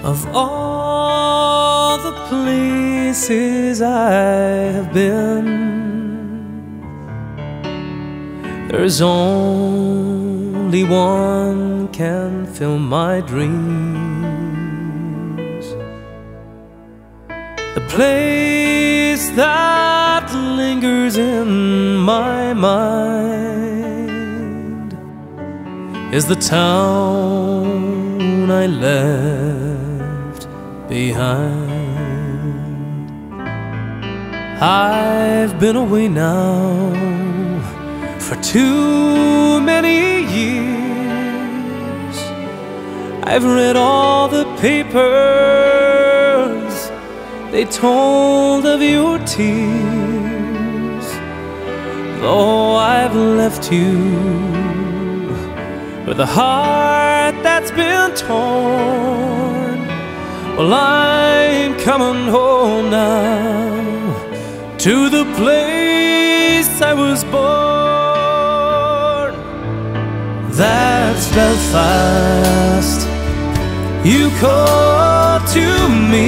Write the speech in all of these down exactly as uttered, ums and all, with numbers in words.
Of all the places I have been, there's only one can fill my dreams. The place that lingers in my mind is the town I left behind. I've been away now for too many years. I've read all the papers, they told of your tears. Though I've left you with a heart that's been torn, well, I'm coming home now to the place I was born. That's Belfast, you call to me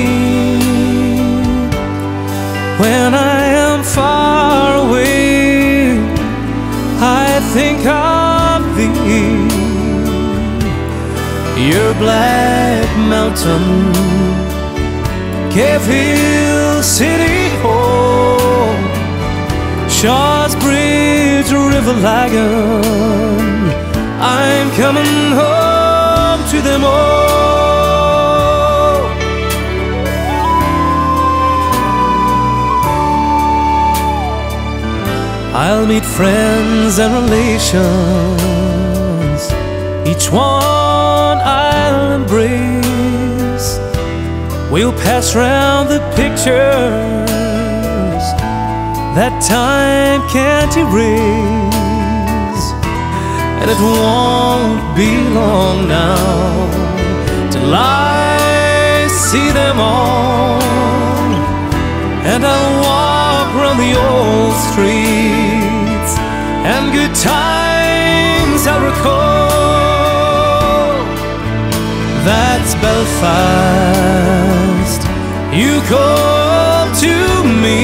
when I am far away. I think of thee, your black mountain, Cave Hill, City Hall, Shaw's Bridge, River Lagan. I'm coming home to them all. I'll meet friends and relations, each one I'll embrace. We'll pass round the pictures that time can't erase, and it won't be long now till I see them all, and I'll walk round the old streets and good times I'll recall. That's Belfast, you call to me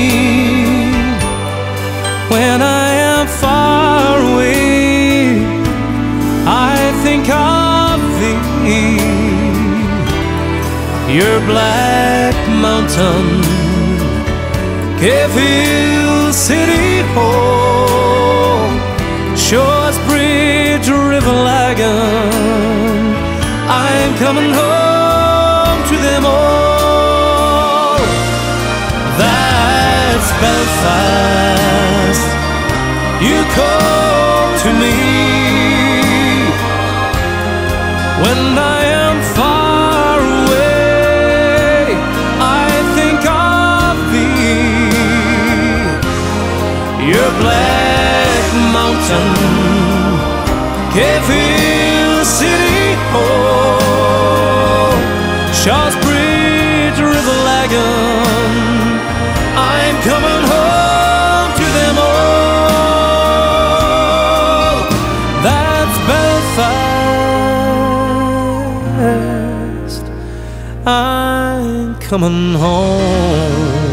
when I am far away. I think of thee, your black mountain, Cave Hill, City Hall, Shaw's Bridge, River Lagan. I'm coming home to them all. That's Belfast, you call to me when I am far away. I think of thee, your black mountain, Cave Hill, City Hall, Shaw's Bridge, River Lagan. I'm coming home to them all. That's Belfast, I'm coming home.